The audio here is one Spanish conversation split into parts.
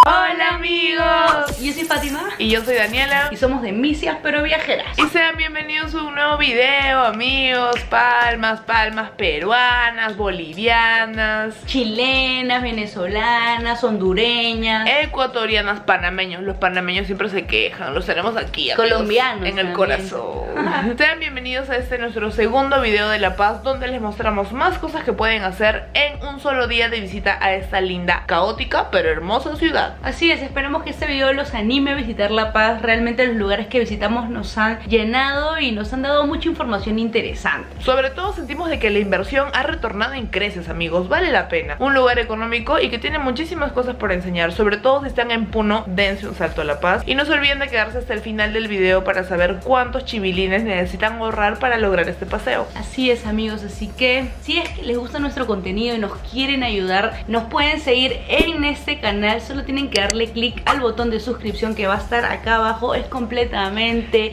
Hola amigos, yo soy Fátima y yo soy Daniela y somos de Misias pero Viajeras. Y sean bienvenidos a un nuevo video, amigos. Palmas peruanas, bolivianas, chilenas, venezolanas, hondureñas, ecuatorianas, panameños. Los panameños siempre se quejan, los tenemos aquí, amigos, colombianos en el también. corazón. Sean bienvenidos a este nuestro segundo video de La Paz, donde les mostramos más cosas que pueden hacer en un solo día de visita a esta linda, caótica pero hermosa ciudad. Así es, esperemos que este video los anime a visitar La Paz. Realmente los lugares que visitamos nos han llenado y nos han dado mucha información interesante. Sobre todo sentimos de que la inversión ha retornado en creces, amigos. Vale la pena. Un lugar económico y que tiene muchísimas cosas por enseñar. Sobre todo si están en Puno, dense un salto a La Paz. Y no se olviden de quedarse hasta el final del video para saber cuántos chivilines necesitan ahorrar para lograr este paseo. Así es, amigos, así que si es que les gusta nuestro contenido y nos quieren ayudar, nos pueden seguir en este canal. Solo tienen que darle clic al botón de suscripción que va a estar acá abajo. Es completamente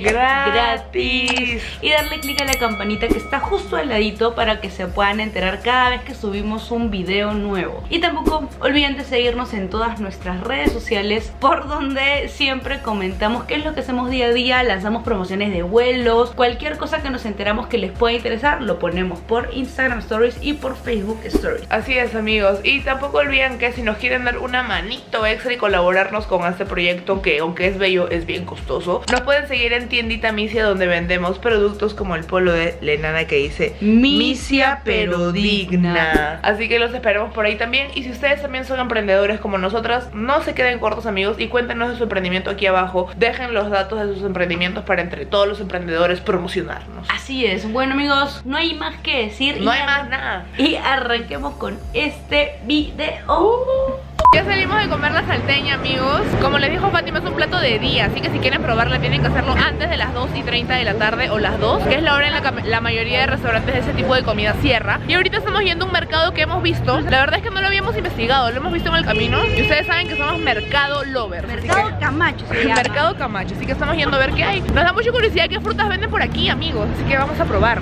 gratis. Y darle clic a la campanita que está justo al ladito para que se puedan enterar cada vez que subimos un video nuevo. Y tampoco olviden de seguirnos en todas nuestras redes sociales, por donde siempre comentamos qué es lo que hacemos día a día. Lanzamos promociones de vuelos, cualquier cosa que nos enteramos que les pueda interesar, lo ponemos por Instagram Stories y por Facebook Stories. Así es, amigos. Y tampoco olviden que si nos quieren dar una manito extra y colaborarnos con este proyecto, que aunque es bello, es bien costoso, nos pueden seguir en Tiendita Misia, donde vendemos productos como el polo de Lenana que dice Misia pero digna. Así que los esperamos por ahí también. Y si ustedes también son emprendedores como nosotras, no se queden cortos, amigos, y cuéntenos de su emprendimiento aquí abajo. Dejen los datos de sus emprendimientos para entre todos los emprendedores promocionarnos. Así es. Bueno, amigos, no hay más que decir. No hay más nada. Y arranquemos con este video. Ya salimos de comer la salteña, amigos. Como les dijo Fátima, es un plato de día, así que si quieren probarla tienen que hacerlo antes de las 2:30 de la tarde o las 2, que es la hora en la mayoría de restaurantes de ese tipo de comida cierra. Y ahorita estamos yendo a un mercado que hemos visto. La verdad es que no lo habíamos investigado, lo hemos visto en el camino. Y ustedes saben que somos mercado lovers. Mercado Camacho se llama. Mercado Camacho, así que estamos yendo a ver qué hay. Nos da mucha curiosidad qué frutas venden por aquí, amigos, así que vamos a probar.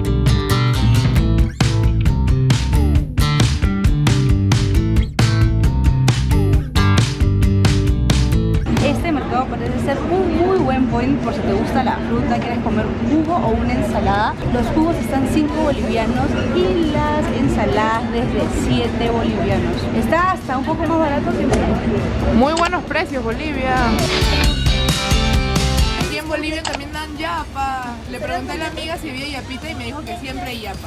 Este mercado parece ser un muy buen point por si te gusta la fruta, quieres comer un jugo o una ensalada. Los jugos están 5 bolivianos y las ensaladas desde 7 bolivianos. Está hasta un poco más barato que en Perú. Muy buenos precios, Bolivia. Aquí en Bolivia también dan yapa. Le pregunté a la amiga si había yapita y me dijo que siempre hay yapa.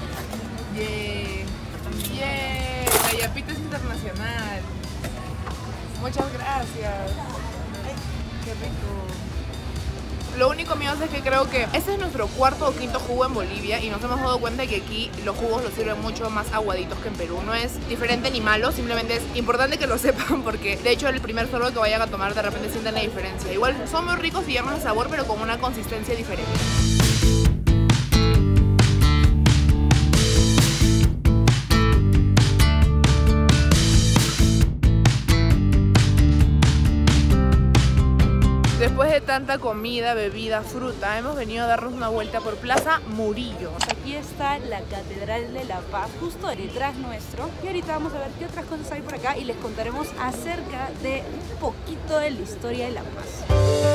La yapita es internacional. Muchas gracias. Qué rico. Lo único, amigos, es que creo que este es nuestro cuarto o quinto jugo en Bolivia y nos hemos dado cuenta de que aquí los jugos los sirven mucho más aguaditos que en Perú. No es diferente ni malo, simplemente es importante que lo sepan, porque de hecho el primer sorbo que vayan a tomar de repente sienten la diferencia. Igual son muy ricos y llaman el sabor, pero con una consistencia diferente. Después de tanta comida, bebida, fruta, hemos venido a darnos una vuelta por Plaza Murillo. Aquí está la Catedral de La Paz, justo detrás nuestro. Y ahorita vamos a ver qué otras cosas hay por acá y les contaremos acerca de un poquito de la historia de La Paz.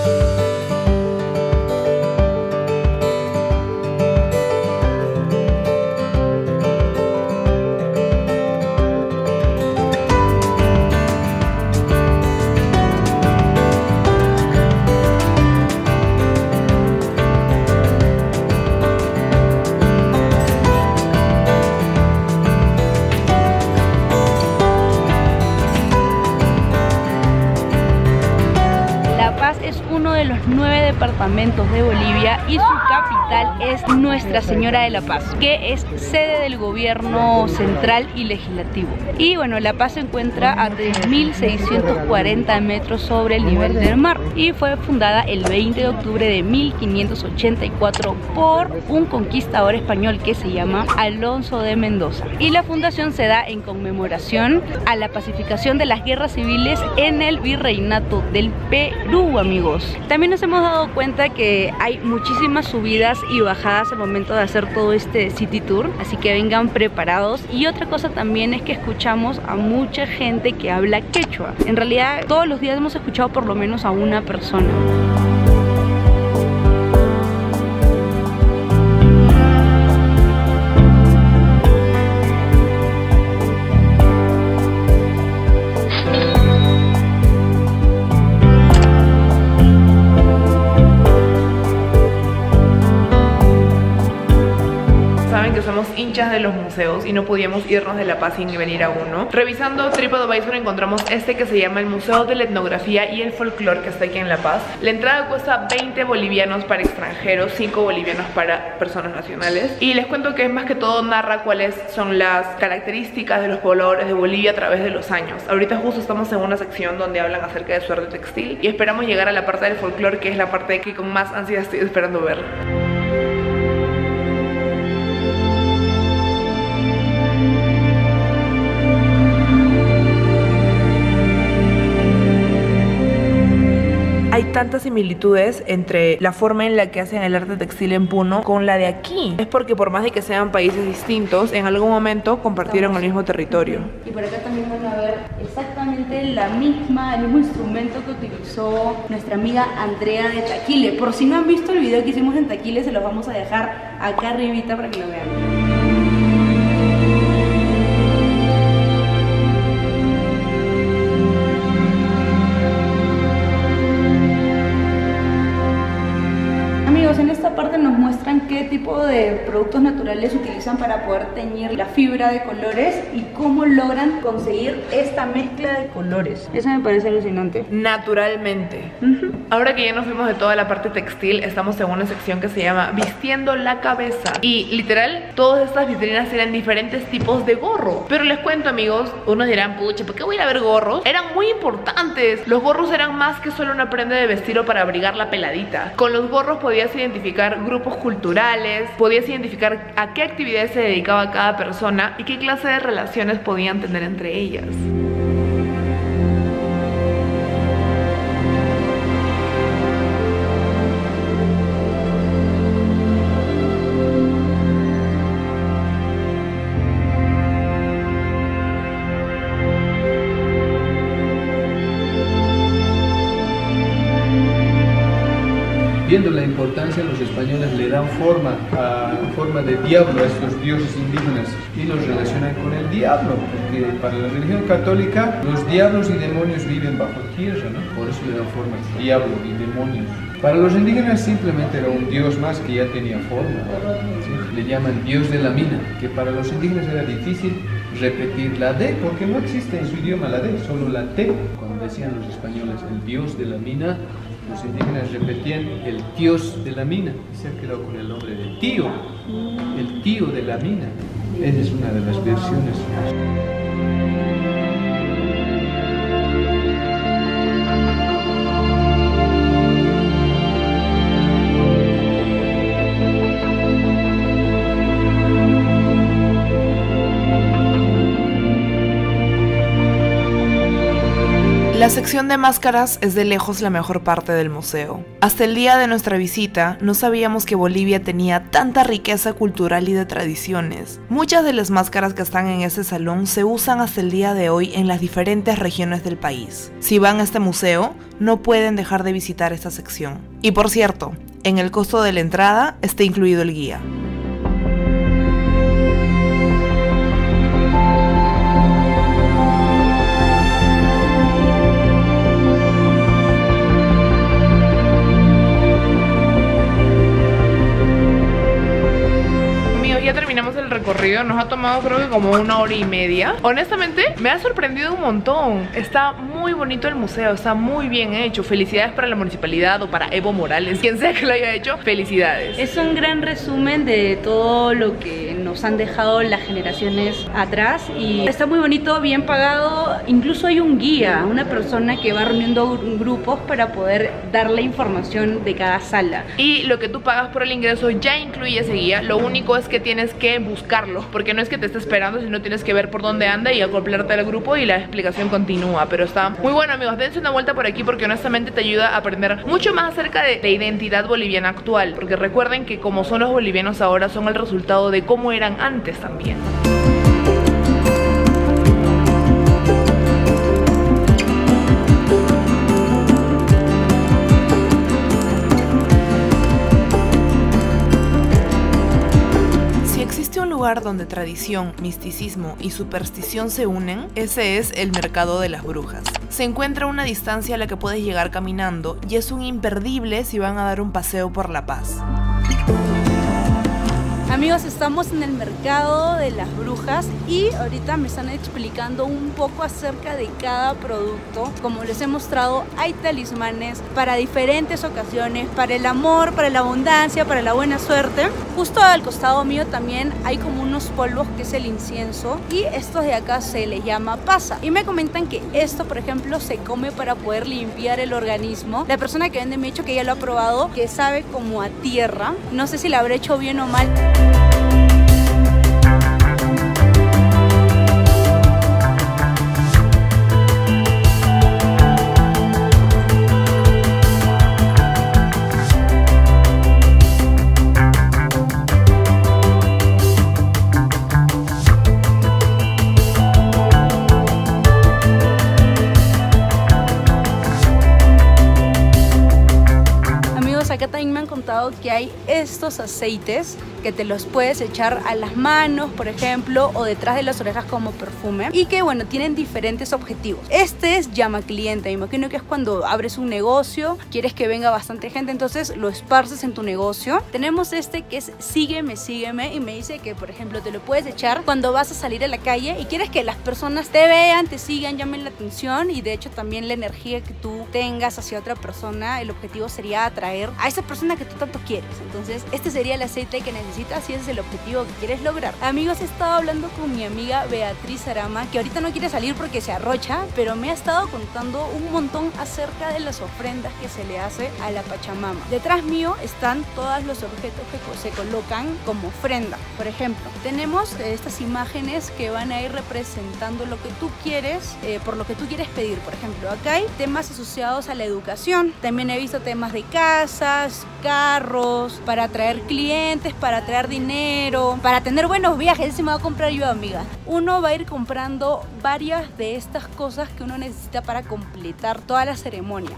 Es uno de los 9 departamentos de Bolivia y su capital es Nuestra Señora de La Paz, que es sede del gobierno central y legislativo. Y bueno, La Paz se encuentra a 3.640 metros sobre el nivel del mar y fue fundada el 20 de octubre de 1584 por un conquistador español que se llama Alonso de Mendoza. Y la fundación se da en conmemoración a la pacificación de las guerras civiles en el virreinato del Perú, amigos. También nos hemos dado cuenta que hay muchísimas subidas y bajadas al momento de hacer todo este city tour, así que vengan preparados. Y otra cosa también es que escuchamos a mucha gente que habla quechua. En realidad todos los días hemos escuchado por lo menos a una persona. Somos hinchas de los museos y no podíamos irnos de La Paz sin venir a uno. Revisando TripAdvisor encontramos este que se llama el Museo de la Etnografía y el Folclore, que está aquí en La Paz. La entrada cuesta 20 bolivianos para extranjeros, 5 bolivianos para personas nacionales. Y les cuento que es más que todo narra cuáles son las características de los pobladores de Bolivia a través de los años. Ahorita justo estamos en una sección donde hablan acerca de su arte textil y esperamos llegar a la parte del folclore, que es la parte que con más ansiedad estoy esperando ver. Hay tantas similitudes entre la forma en la que hacen el arte textil en Puno con la de aquí. Es porque por más de que sean países distintos, en algún momento compartieron el mismo territorio. Y por acá también van a ver exactamente el mismo instrumento que utilizó nuestra amiga Andrea de Taquile. Por si no han visto el video que hicimos en Taquile, se los vamos a dejar acá arribita para que lo vean. En esta parte nos muestran qué tipo de productos naturales utilizan para poder teñir la fibra de colores y cómo logran conseguir esta mezcla de colores. Eso me parece alucinante. Naturalmente. Ahora que ya nos fuimos de toda la parte textil, estamos en una sección que se llama Vistiendo la Cabeza. Y literal, todas estas vitrinas tienen diferentes tipos de gorro. Pero les cuento, amigos, unos dirán, pucha, ¿por qué voy a ir a ver gorros? Eran muy importantes. Los gorros eran más que solo una prenda de vestir o para abrigar la peladita. Con los gorros podías identificar grupos culturales, podías identificar a qué actividades se dedicaba cada persona y qué clase de relaciones podían tener entre ellas. Viendo la importancia, los españoles le dan forma de diablo a estos dioses indígenas y los relacionan con el diablo, porque para la religión católica los diablos y demonios viven bajo tierra, ¿no? Por eso le dan forma de diablo y demonios. Para los indígenas simplemente era un dios más que ya tenía forma, ¿sí? Le llaman dios de la mina, que para los indígenas era difícil repetir la D, porque no existe en su idioma la D, solo la T. Cuando decían los españoles el dios de la mina, los indígenas repetían el dios de la mina y se ha quedado con el nombre de tío, el tío de la mina. Esa es una de las versiones. La sección de máscaras es de lejos la mejor parte del museo. Hasta el día de nuestra visita no sabíamos que Bolivia tenía tanta riqueza cultural y de tradiciones. Muchas de las máscaras que están en ese salón se usan hasta el día de hoy en las diferentes regiones del país. Si van a este museo, no pueden dejar de visitar esta sección. Y por cierto, en el costo de la entrada está incluido el guía. Ya terminamos el recorrido, nos ha tomado creo que como 1 hora y media. Honestamente me ha sorprendido un montón. Está muy bonito el museo, está muy bien hecho. Felicidades para la municipalidad o para Evo Morales, quien sea que lo haya hecho, felicidades. Es un gran resumen de todo lo que nos han dejado las generaciones atrás y está muy bonito, bien pagado. Incluso hay un guía, una persona que va reuniendo grupos para poder dar la información de cada sala. Y lo que tú pagas por el ingreso ya incluye ese guía, lo único es que tienes que buscarlo verlo, porque no es que te esté esperando, sino tienes que ver por dónde anda y acoplarte al grupo y la explicación continúa. Pero está muy bueno, amigos, dense una vuelta por aquí porque honestamente te ayuda a aprender mucho más acerca de la identidad boliviana actual, porque recuerden que como son los bolivianos ahora son el resultado de cómo eran antes también. Un lugar donde tradición, misticismo y superstición se unen, ese es el Mercado de las Brujas. Se encuentra a una distancia a la que puedes llegar caminando y es un imperdible si van a dar un paseo por La Paz. Amigos, estamos en el Mercado de las Brujas y ahorita me están explicando un poco acerca de cada producto. Como les he mostrado, hay talismanes para diferentes ocasiones, para el amor, para la abundancia, para la buena suerte. Justo al costado mío también hay como unos polvos que es el incienso y estos de acá se les llama pasa. Y me comentan que esto, por ejemplo, se come para poder limpiar el organismo. La persona que vende me ha dicho que ya lo ha probado, que sabe como a tierra. No sé si lo habré hecho bien o mal. Acá también me han contado que hay estos aceites que te los puedes echar a las manos, por ejemplo, o detrás de las orejas como perfume y que, bueno, tienen diferentes objetivos. Este es llama cliente, me imagino que es cuando abres un negocio, quieres que venga bastante gente, entonces lo esparces en tu negocio. Tenemos este que es sígueme, sígueme y me dice que, por ejemplo, te lo puedes echar cuando vas a salir a la calle y quieres que las personas te vean, te sigan, llamen la atención y de hecho también la energía que tú tengas hacia otra persona, el objetivo sería atraer a esa persona que tú tanto quieres. Entonces este sería el aceite que necesitas y ese es el objetivo que quieres lograr. Amigos, he estado hablando con mi amiga Beatriz Arama, que ahorita no quiere salir porque se arrocha, pero me ha estado contando un montón acerca de las ofrendas que se le hace a la Pachamama. Detrás mío están todos los objetos que se colocan como ofrenda. Por ejemplo, tenemos estas imágenes que van a ir representando lo que tú quieres, por lo que tú quieres pedir. Por ejemplo, acá hay temas asociados a la educación. También he visto temas de casas, carros, para atraer clientes, para atraer dinero, para tener buenos viajes. Ese me va a comprar yo, amiga. Uno va a ir comprando varias de estas cosas que uno necesita para completar toda la ceremonia.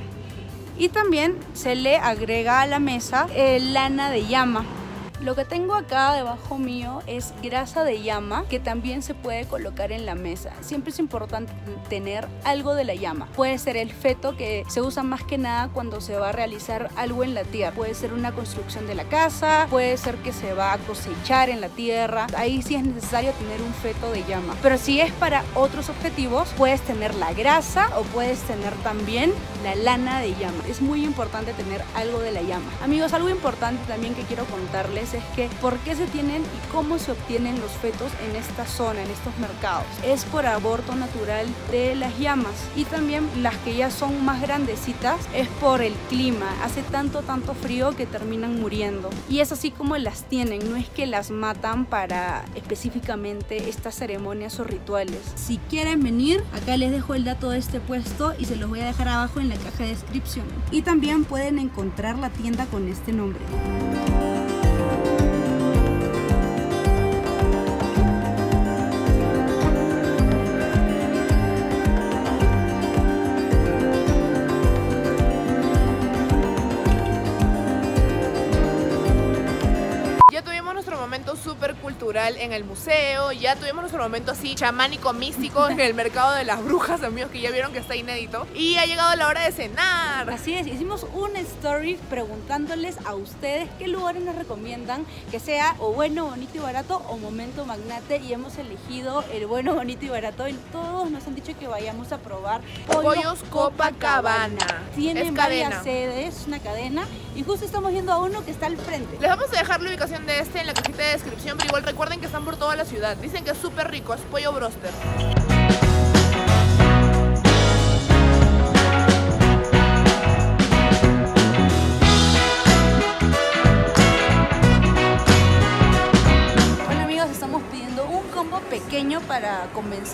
Y también se le agrega a la mesa lana de llama. Lo que tengo acá debajo mío es grasa de llama que también se puede colocar en la mesa. Siempre es importante tener algo de la llama. Puede ser el feto, que se usa más que nada cuando se va a realizar algo en la tierra. Puede ser una construcción de la casa, puede ser que se va a cosechar en la tierra. Ahí sí es necesario tener un feto de llama. Pero si es para otros objetivos, puedes tener la grasa o puedes tener también la lana de llama. Es muy importante tener algo de la llama. Amigos, algo importante también que quiero contarles es que por qué se tienen y cómo se obtienen los fetos en esta zona, en estos mercados. Es por aborto natural de las llamas, y también las que ya son más grandecitas es por el clima. Hace tanto frío que terminan muriendo, y es así como las tienen. No es que las matan para específicamente estas ceremonias o rituales. Si quieren venir, acá les dejo el dato de este puesto y se los voy a dejar abajo en la caja de descripción, y también pueden encontrar la tienda con este nombre. Súper cultural en el museo, ya tuvimos nuestro momento así chamánico místico en el Mercado de las Brujas, amigos, que ya vieron que está inédito, y ha llegado la hora de cenar. Así es, hicimos un story preguntándoles a ustedes qué lugares nos recomiendan que sea o bueno, bonito y barato o momento magnate, y hemos elegido el bueno, bonito y barato, y todos nos han dicho que vayamos a probar Pollos Copacabana. Tienen varias sedes, una cadena, y justo estamos viendo a uno que está al frente. Les vamos a dejar la ubicación de este en la cajita de descripción, pero igual recuerden que están por toda la ciudad. Dicen que es súper rico, es pollo broster.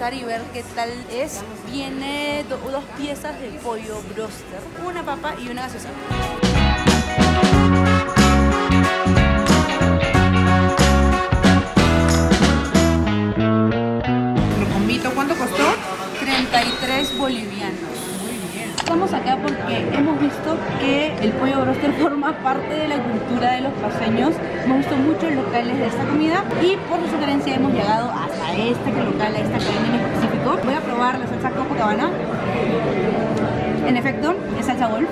degustar y ver qué tal es. Viene dos piezas de pollo broster, una papa y una gaseosa. ¿Cuánto costó? 33 bolivianos. Muy bien. Estamos acá porque hemos visto que el pollo broster forma parte de la cultura de los paseños. Hemos visto muchos locales de esta comida y por su sugerencia hemos llegado hasta este local, a esta cadena en específico. Voy a probar la salsa Copacabana. En efecto, es salsa golf.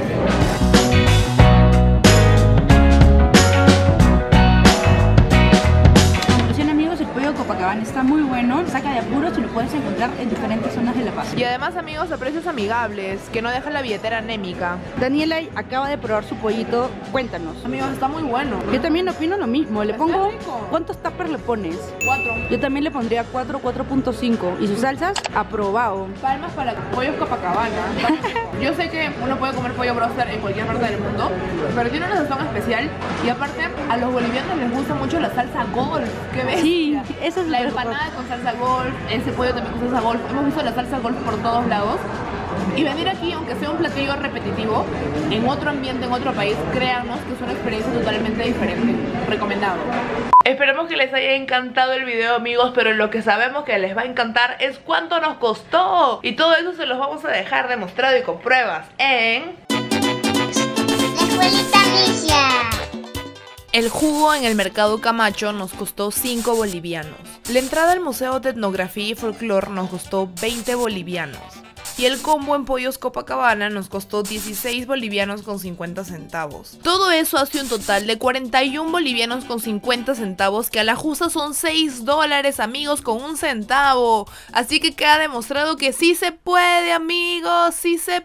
Copacabana está muy bueno, saca de apuros y lo puedes encontrar en diferentes zonas de La Paz. Y además, amigos, a precios amigables, que no dejan la billetera anémica. Daniela acaba de probar su pollito, cuéntanos. Amigos, está muy bueno. Yo también opino lo mismo, le pongo... Rico. ¿Cuántos tuppers le pones? 4. Yo también le pondría 4, 4.5. Y sus salsas, aprobado. Palmas para pollos Copacabana. Yo sé que uno puede comer pollo broster en cualquier parte del mundo, pero tiene una sazón especial. Y aparte, a los bolivianos les gusta mucho la salsa golf. ¿Qué ves? Sí, esa es la empanada con salsa golf, ese pollo también con salsa golf. Hemos visto la salsa golf por todos lados. Y venir aquí, aunque sea un platillo repetitivo, en otro ambiente, en otro país, créanos que es una experiencia totalmente diferente. Recomendado. Esperemos que les haya encantado el video, amigos, pero lo que sabemos que les va a encantar es cuánto nos costó. Y todo eso se los vamos a dejar demostrado y con pruebas en... La Escuelita Micia. El jugo en el Mercado Camacho nos costó 5 bolivianos. La entrada al Museo de Etnografía y Folclore nos costó 20 bolivianos. Y el combo en Pollos Copacabana nos costó 16 bolivianos con 50 centavos. Todo eso hace un total de 41 bolivianos con 50 centavos, que a la justa son 6 dólares, amigos, con un centavo. Así que queda demostrado que sí se puede, amigos, sí se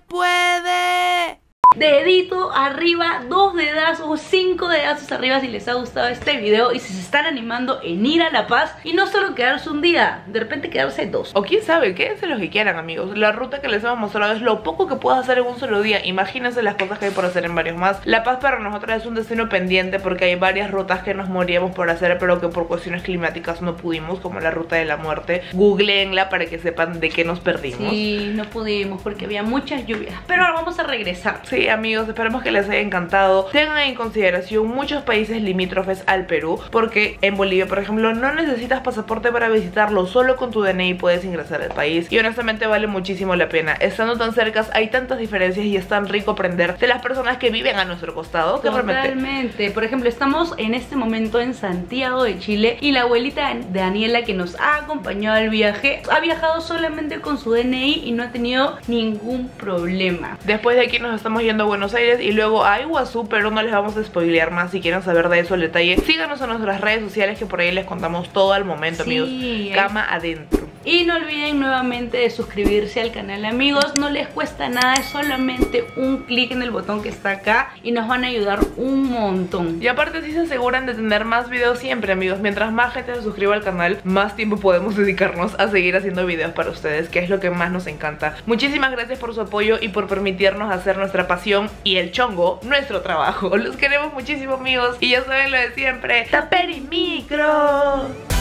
puede. Dedito arriba, 2 dedazos, 5 dedazos arriba si les ha gustado este video y si se están animando en ir a La Paz y no solo quedarse un día, de repente quedarse 2. O quién sabe, quédense los que quieran, amigos. La ruta que les hemos mostrado es lo poco que puedes hacer en un solo día. Imagínense las cosas que hay por hacer en varios más. La Paz para nosotros es un destino pendiente porque hay varias rutas que nos moríamos por hacer, pero que por cuestiones climáticas no pudimos, como la ruta de la muerte. Googleenla para que sepan de qué nos perdimos. Sí, no pudimos porque había muchas lluvias, pero ahora vamos a regresar. Sí, amigos, esperemos que les haya encantado. Tengan en consideración muchos países limítrofes al Perú, porque en Bolivia, por ejemplo, no necesitas pasaporte para visitarlo, solo con tu DNI puedes ingresar al país y honestamente vale muchísimo la pena. Estando tan cerca hay tantas diferencias y es tan rico aprender de las personas que viven a nuestro costado que Totalmente. Por ejemplo, estamos en este momento en Santiago de Chile y la abuelita de Daniela, que nos ha acompañado al viaje, ha viajado solamente con su DNI y no ha tenido ningún problema. Después de aquí nos estamos yendo a Buenos Aires y luego a Iguazú, pero no les vamos a spoilear más. Si quieren saber de eso al detalle, síganos en nuestras redes sociales, que por ahí les contamos todo al momento, sí, amigos. Cama adentro. Y no olviden nuevamente de suscribirse al canal, amigos. No les cuesta nada, es solamente un clic en el botón que está acá y nos van a ayudar un montón. Y aparte sí se aseguran de tener más videos siempre, amigos. Mientras más gente se suscriba al canal, más tiempo podemos dedicarnos a seguir haciendo videos para ustedes, que es lo que más nos encanta. Muchísimas gracias por su apoyo y por permitirnos hacer nuestra pasión y el chongo nuestro trabajo. Los queremos muchísimo, amigos. Y ya saben lo de siempre, ¡Taperimicro!